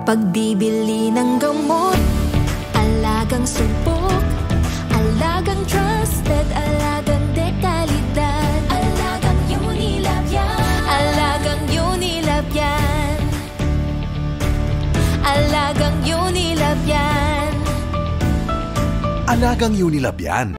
pagbibili ng gamot, alagang subok, alagang trusted, alagang dekalidad, alagang Unilab yan, alagang Unilab yan, alagang Unilab yan, Alagang Unilab yan.